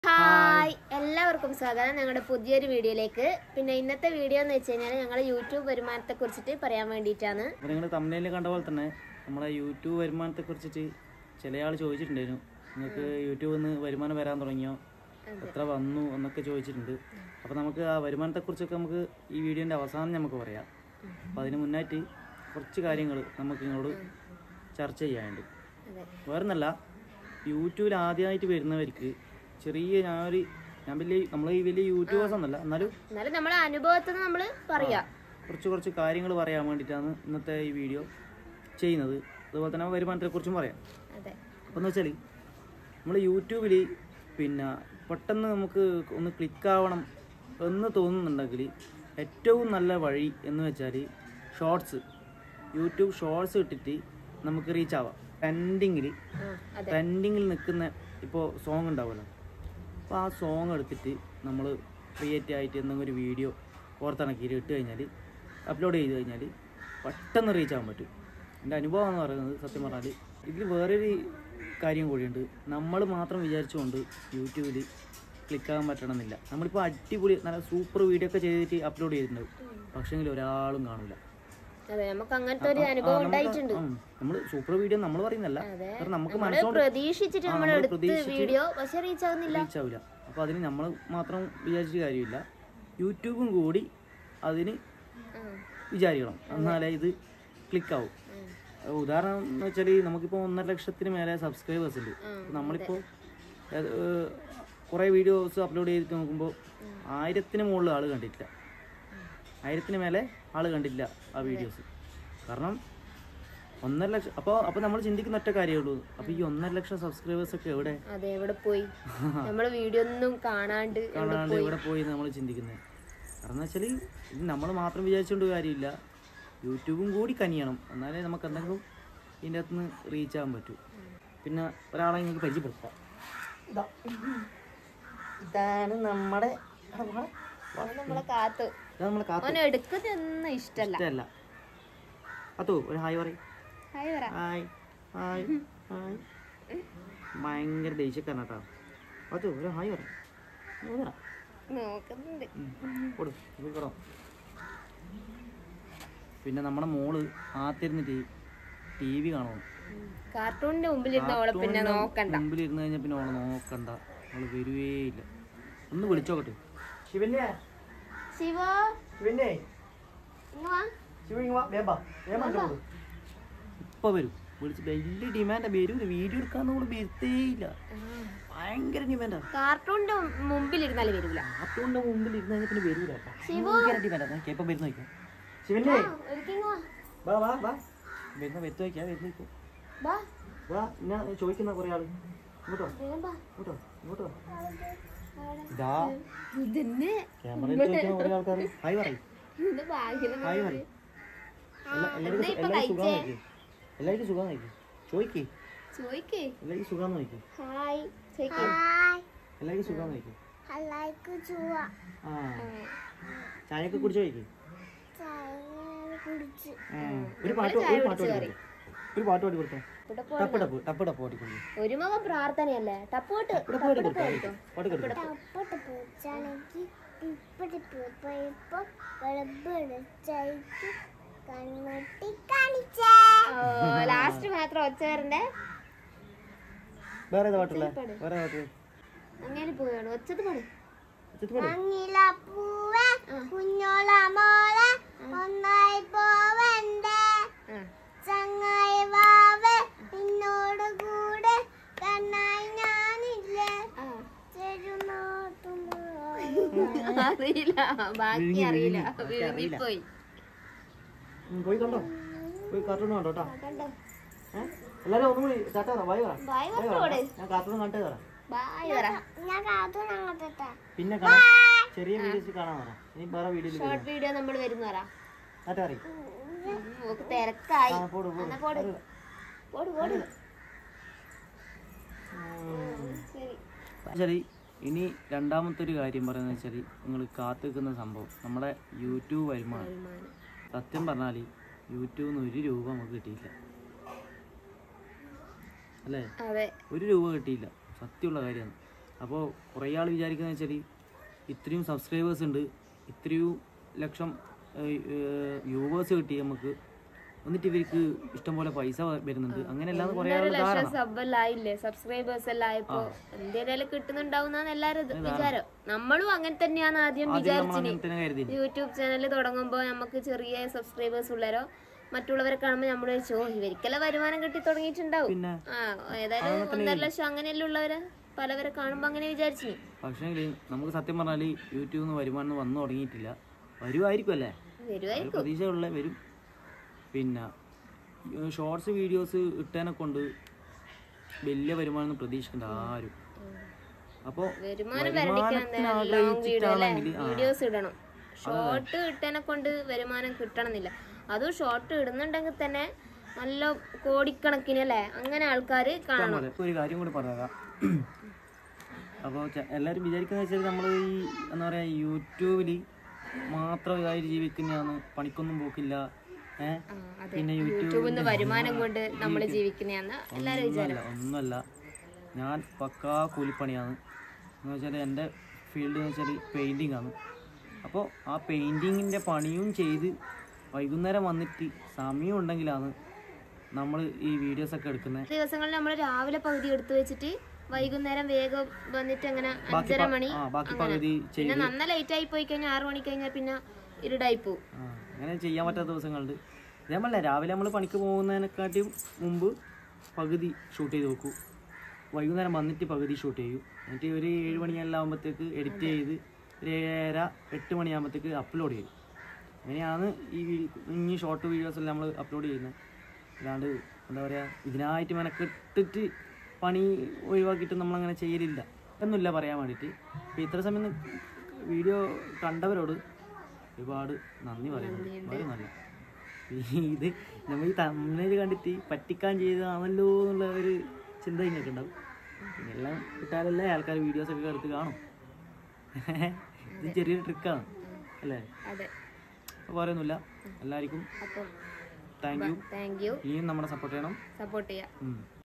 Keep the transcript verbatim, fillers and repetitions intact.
Hi, എല്ലാവർക്കും സ്വാഗതം ഞങ്ങളുടെ പുതിയൊരു വീഡിയോയിലേക്ക്. പിന്നെ ഇന്നത്തെ വീഡിയോ എന്ന് വെച്ച് കഴിഞ്ഞാൽ ഞങ്ങളുടെ യൂട്യൂബ് വരുമാനത്തെ കുറിച്ചിട്ട് പറയാൻ വേണ്ടിയിട്ടാണ്. നിങ്ങൾ തമ്മിലിൽ കണ്ട പോലെ തന്നെ നമ്മളെ യൂട്യൂബ് വരുമാനത്തെ കുറിച്ചിട്ട് ചില ആൾ ചോദിച്ചിട്ടുണ്ടായിരുന്നു. നിങ്ങൾക്ക് യൂട്യൂബിൽ നിന്ന് വരുമാനം വരാൻ തുടങ്ങിയോ, എത്ര വന്നു എന്നൊക്കെ ചോദിച്ചിട്ടുണ്ട്. അപ്പോൾ നമുക്ക് ആ വരുമാനത്തെക്കുറിച്ചൊക്കെ നമുക്ക് ഈ വീഡിയോൻ്റെ അവസാനം നമുക്ക് പറയാം. അപ്പോൾ അതിന് മുന്നായിട്ട് കുറച്ച് കാര്യങ്ങൾ നമുക്ക് നിങ്ങളോട് ചർച്ച ചെയ്യാനുണ്ട്. വേറൊന്നല്ല, യൂട്യൂബിൽ ആദ്യമായിട്ട് വരുന്നവർക്ക് ചെറിയ ഞാനൊരു ഞാൻ വലിയ നമ്മൾ ഈ വലിയ യൂട്യൂബേഴ്സ് ഒന്നല്ല, എന്നാലും എന്നാലും നമ്മളെ അനുഭവത്തിൽ നമ്മൾ പറയാം കുറച്ച് കുറച്ച് കാര്യങ്ങൾ പറയാൻ വേണ്ടിയിട്ടാണ് ഇന്നത്തെ ഈ വീഡിയോ ചെയ്യുന്നത്. അതുപോലെ തന്നെ വരുമാനത്തെക്കുറിച്ചും പറയാം. അപ്പോൾ എന്ന് വെച്ചാൽ നമ്മൾ യൂട്യൂബിൽ പിന്നെ പെട്ടെന്ന് നമുക്ക് ഒന്ന് ക്ലിക്കാവണം എന്ന് തോന്നുന്നുണ്ടെങ്കിൽ ഏറ്റവും നല്ല വഴി എന്ന് വെച്ചാൽ ഷോർട്സ്, യൂട്യൂബ് ഷോർട്സ് ഇട്ടിട്ട് നമുക്ക് റീച്ച് ആവാം. ട്രെൻഡിങ്ങിൽ ട്രെൻഡിങ്ങിൽ നിൽക്കുന്ന ഇപ്പോൾ സോങ് ഉണ്ടാവുമല്ലോ, അപ്പോൾ ആ സോങ് എടുത്തിട്ട് നമ്മൾ ക്രിയേറ്റ് ആയിട്ട് എന്തെങ്കിലും ഒരു വീഡിയോ ഓർത്തിണക്കിയിട്ട് ഇട്ട് കഴിഞ്ഞാൽ അപ്ലോഡ് ചെയ്ത് കഴിഞ്ഞാൽ പെട്ടെന്ന് റീച്ച് ആകാൻ പറ്റും. എൻ്റെ അനുഭവം എന്ന് പറയുന്നത് സത്യം പറഞ്ഞാൽ ഇതിൽ വേറൊരു കാര്യം കൂടിയുണ്ട്. നമ്മൾ മാത്രം വിചാരിച്ചുകൊണ്ട് യൂട്യൂബിൽ ക്ലിക്കാകാൻ പറ്റണമെന്നില്ല. നമ്മളിപ്പോൾ അടിപൊളി നല്ല സൂപ്പർ വീഡിയോ ഒക്കെ ചെയ്തിട്ട് അപ്ലോഡ് ചെയ്തിട്ടുണ്ടാവും, പക്ഷേങ്കിൽ ഒരാളും കാണില്ല. നമുക്ക് അങ്ങനത്തെ ഒരു അനുഭവം ഉണ്ടായിട്ടുണ്ട്. നമ്മൾ സൂപ്പർ വീഡിയോ നമ്മൾ പറയുന്നല്ല, നമുക്ക് പ്രതീക്ഷിച്ചിട്ട് നമ്മൾ എടുത്ത വീഡിയോ പക്ഷേ റീച്ച് ആവുന്നില്ല, റീച്ച് ആവില്ല. അപ്പോൾ അതിന് നമ്മൾ മാത്രം വിചാരിച്ചിട്ട് കാര്യമില്ല, യൂട്യൂബും കൂടി അതിന് വിചാരിക്കണം, എന്നാലേ ഇത് ക്ലിക്കാവും. ഉദാഹരണം എന്ന് വെച്ചാൽ നമുക്കിപ്പോൾ ഒന്നര ലക്ഷത്തിന് മേലെ സബ്സ്ക്രൈബേഴ്സ് ഉണ്ട്. നമ്മളിപ്പോൾ കുറേ വീഡിയോസ് അപ്ലോഡ് ചെയ്തിട്ട് നോക്കുമ്പോൾ ആയിരത്തിന് മുകളിൽ ആൾ കണ്ടിട്ടില്ല, ആയിരത്തിന് മേലെ ആൾ കണ്ടില്ല ആ വീഡിയോസ്. കാരണം ഒന്നര ലക്ഷം. അപ്പോൾ അപ്പോൾ നമ്മൾ ചിന്തിക്കുന്ന ഒറ്റ കാര്യമേ ഉള്ളൂ, അപ്പോൾ ഈ ഒന്നര ലക്ഷം സബ്സ്ക്രൈബേഴ്സ് ഒക്കെ എവിടെ എവിടെ പോയി, നമ്മൾ വീഡിയോ ഒന്നും കാണാണ്ട് കാണാണ്ട് എവിടെ പോയി നമ്മൾ ചിന്തിക്കുന്നത്. കാരണം എന്ന് വെച്ചാൽ ഇത് നമ്മൾ മാത്രം വിചാരിച്ചുകൊണ്ട് കാര്യമില്ല, യൂട്യൂബും കൂടി കനിയണം, എന്നാലേ നമുക്ക് എന്തെങ്കിലും ഇതിൻ്റെ അകത്ത് നിന്ന് റീച്ച് ആകാൻ പറ്റൂ. പിന്നെ ഒരാളെ നിങ്ങൾക്ക് പരിചയപ്പെടുത്താം. ഇതാണ് നമ്മുടെ നമ്മളെ കാത്തു. നമ്മളെ കാത്തു എടുക്കുന്നൊന്നും ഇഷ്ടമല്ല. അതോ ഒരു ഹായ് പറയും. Hi hi hi hi. ഭയങ്കര ദേഷ്യക്കാരൻ കേട്ടോ. അതോ ഒരു ഹായ് പറയും. പിന്നെ നമ്മുടെ മോള് ആത്തിരുന്നിട്ട് ടി വി കാണുന്നു. കാർട്ടൂണിന്റെ മുമ്പിലിരുന്ന് മുമ്പിലിരുന്ന് കഴിഞ്ഞാൽ പിന്നെ ഓളെ നോക്കണ്ട, അവള് വരുവേയില്ല. ഒന്ന് വിളിച്ചോക്കട്ടെ. ശിവന്റെ ശിവ ശിവന്റെ ഇപ്പൊ വരും. വിളിച്ച് വലിയ ഡിമാൻഡാ, വരൂ വീഡിയോ എടുക്കാന്ന് വരുത്തേയില്ല, ഭയങ്കര ഡിമാൻഡാ. കാർട്ടൂണിന്റെ മുമ്പിലിരുന്നാലും വരൂല, കാർട്ടൂണിന്റെ മുമ്പിൽ ഇരുന്ന് പിന്നെ വരൂല, ഭയങ്കര ഡിമാൻഡാ. കേപ്പം വരുന്ന നോക്കാം. ശിവന്റെ വാ വാ വാ വരുന്ന വരുത്ത് വയ്ക്കാ വരുന്ന വയ്ക്കും. വാ ഞാൻ ചോദിക്കുന്ന കുറെ ആള് ഇങ്ങോട്ടോ ഇങ്ങോട്ടോ ഇങ്ങോട്ടോ. ഇതാ ക്യാമറയിൽ ചോദിക്കുന്ന കുറെ ആൾക്കാർ. ഹായ് പറയും. ഹായ് പറയും. എല്ലാവർക്കും എല്ലാവർക്കും സുഖം നോക്കി, എല്ലാവർക്കും സുഖം നോക്കി. ചോദിക്കേ എല്ലാവർക്കും സുഖം നോക്കി. എല്ലാവർക്കും സുഖം നോക്കി. ആ ചായയൊക്കെ കുടിച്ചു നോക്കി. ഒരു പാട്ട് ഒരു പാട്ട് പാടി ഒരു പാട്ട് പാടി കൊടുത്തോ. ടപ്പ് ടപ്പ് ടപ്പ് ടപ്പ് പാടിക്കൊള്ളു. ഒരു മക പ്രാർത്ഥനയല്ലേ ടപ്പോട്ട് ലാസ്റ്റ് മാത്രം ഒച്ചവരണ്ടേ. വേറെ പാട്ടില്ല, വേറെ പാട്ട് അങ്ങനെ പോവാണ്. ഒച്ചത് പാടും. അറിയില്ല, ബാക്കി അറിയില്ല, പോയി പോയി കണ്ടോ, പോയി കാർട്ടൂൺ കണ്ടോ കേട്ടോ. എല്ലാരും ഒന്നും കൂടി ചാട്ടാ വായി പറ. ഞാൻ കാർട്ടൂൺ കണ്ടേ തരാം. പിന്നെ ചെറിയ വീഡിയോസ് കാണാൻ പറ. ഇനി വേറെ വീഡിയോ ഷോർട്ട് വീഡിയോ നമ്മൾ വരുന്ന പറ. തിരക്കായി ശരി. ഇനി രണ്ടാമത്തെ ഒരു കാര്യം പറയുന്നത് വെച്ചാൽ നിങ്ങൾ കാത്തു നിൽക്കുന്ന സംഭവം നമ്മുടെ യൂട്യൂബ് വരുമാനം. സത്യം പറഞ്ഞാൽ യൂട്യൂബിൽ നിന്ന് ഒരു രൂപ നമുക്ക് കിട്ടിയില്ല അല്ലേ? ഒരു രൂപ കിട്ടിയില്ല, സത്യമുള്ള കാര്യമാണ്. അപ്പോൾ കുറേ ആൾ വിചാരിക്കുന്നത് വെച്ചാൽ ഇത്രയും സബ്സ്ക്രൈബേഴ്സ് ഉണ്ട്, ഇത്രയും ലക്ഷം വ്യൂവേഴ്സ് കിട്ടി നമുക്ക്, എന്നിട്ട് ഇവർക്ക് ഇഷ്ടംപോലെ പൈസ വരുന്നുണ്ട്, അങ്ങനെയല്ലാന്ന് കുറേ ആൾ ധാരണ. സബ്സ്ക്രൈബേഴ്സ് എല്ലാം ആയപ്പോ എന്തെങ്കിലും കിട്ടുന്നുണ്ടാവുന്ന എല്ലാരും വിചാരം. നമ്മളും അങ്ങനെ തന്നെയാണ് ആദ്യം വിചാരിച്ചത്. യൂട്യൂബ് ചാനൽ തുടങ്ങുമ്പോ നമുക്ക് ചെറിയ സബ്സ്ക്രൈബേഴ്സ് ഉള്ളവരോ മറ്റുള്ളവരെ കാണുമ്പോ നമ്മൾ ചോദിച്ചു ഇവർക്കെല്ലാം വരുമാനം കിട്ടി തുടങ്ങിയിട്ടുണ്ടാവും, ആ ഏതായാലും ഒന്നര ലക്ഷം അങ്ങനെയല്ലേ ഉള്ളവര് പലവരെ കാണുമ്പോ അങ്ങനെ വിചാരിച്ചു. പക്ഷേ നമുക്ക് സത്യം പറഞ്ഞാല് യൂട്യൂബിൽ നിന്ന് വരുമാനം വന്നു തുടങ്ങിയിട്ടില്ല. വരുമായിരിക്കും അല്ലേ, പ്രതീക്ഷയുള്ള വരും. പിന്നെ ഷോർട്സ് വീഡിയോസ് ഇട്ടതിനെ കൊണ്ട് വലിയ വരുമാനം പ്രതീക്ഷിക്കണ്ട ആരും. അപ്പോൾ വീഡിയോസ് ഇടണം, ഷോർട്ട് ഇട്ടതിനെ കൊണ്ട് വരുമാനം കിട്ടണമെന്നില്ല. അതും ഷോർട്ട് ഇടുന്നുണ്ടെങ്കിൽ തന്നെ നല്ല കോടിക്കണക്കിന് അല്ലേ അങ്ങനെ ആൾക്കാര് കാണണം. ഒരു കാര്യം കൂടി പറയാം. അപ്പോൾ എല്ലാവരും വിചാരിക്കുന്ന വെച്ചാൽ നമ്മൾ ഈ എന്താ പറയാ യൂട്യൂബിൽ മാത്രം ഇതായിട്ട് ജീവിക്കുന്നതാണ്, പണിക്കൊന്നും പോക്കില്ല, പിന്നെ യൂട്യൂബിൽ വരുമാനം കൊണ്ട് നമ്മൾ ജീവിക്കുന്നതാണ് എല്ലാവരും വിചാരം. ഒന്നുമല്ല, ഞാൻ പക്കാ കൂലിപ്പണിയാണ്. എന്ന് വെച്ചാൽ എൻ്റെ ഫീൽഡ് എന്ന് വെച്ചാൽ പെയിൻറ്റിങ് ആണ്. അപ്പോൾ ആ പെയിൻറ്റിങ്ങിൻ്റെ പണിയും ചെയ്ത് വൈകുന്നേരം വന്നിട്ട് സമയം ഉണ്ടെങ്കിലാണ് നമ്മൾ ഈ വീഡിയോസൊക്കെ എടുക്കുന്നത്. ദിവസങ്ങളിൽ നമ്മൾ രാവിലെ പകുതി എടുത്തു വെച്ചിട്ട് വൈകുന്നേരം വേഗം വന്നിട്ട് അങ്ങനെ അഞ്ചര മണി പിന്നെ നന്ന ലേറ്റ് ആയി പോയി കഴിഞ്ഞാൽ ആറു മണി കഴിഞ്ഞാൽ പിന്നെ ഇരുടായി പോകും. അങ്ങനെ ചെയ്യാൻ പറ്റാത്ത ദിവസങ്ങളുണ്ട്. ഇതേമല്ല രാവിലെ നമ്മൾ പണിക്ക് പോകുന്നതിനെക്കാട്ടിയും മുമ്പ് പകുതി ഷൂട്ട് ചെയ്ത് വെക്കൂ, വൈകുന്നേരം വന്നിട്ട് പകുതി ഷൂട്ട് ചെയ്യും, എന്നിട്ട് ഒരു ഏഴ് മണിയെല്ലാം ആകുമ്പോഴത്തേക്ക് എഡിറ്റ് ചെയ്ത് ഒരു ഏഴര എട്ട് മണിയാകുമ്പോഴത്തേക്ക് അപ്ലോഡ് ചെയ്യും. അങ്ങനെയാണ് ഈ ഇനി ഷോർട്ട് വീഡിയോസ് എല്ലാം നമ്മൾ അപ്ലോഡ് ചെയ്യുന്നത്. അല്ലാണ്ട് എന്താ പറയുക ഇതിനായിട്ട് മെനക്കെട്ടിട്ട് പണി ഒഴിവാക്കിയിട്ട് നമ്മളങ്ങനെ ചെയ്യലില്ല എന്നില്ല പറയാൻ വേണ്ടിയിട്ട്. ഇപ്പോൾ ഇത്ര സമയം വീഡിയോ കണ്ടവരോട് ഒരുപാട് നന്ദി പറയുന്നു. വളരെ നല്ല ഇത് നമ്മൾ ഈ തമിഴിൽ കണ്ടിട്ട് പറ്റിക്കാൻ ചെയ്തതാണല്ലോ എന്നുള്ള ഒരു ചിന്ത നിങ്ങൾക്ക് ഉണ്ടാവും. പിന്നെ എല്ലാം കിട്ടാലല്ലേ ആൾക്കാർ വീഡിയോസൊക്കെ എടുത്ത് കാണും. ഇത് ചെറിയൊരു ട്രിക്കാണ് അല്ലേ? അപ്പോൾ പറയുന്നില്ല. എല്ലാവർക്കും താങ്ക് യു. Thank you. ഇനിയും നമ്മളെ സപ്പോർട്ട് ചെയ്യണം. സപ്പോർട്ട് ചെയ്യാം.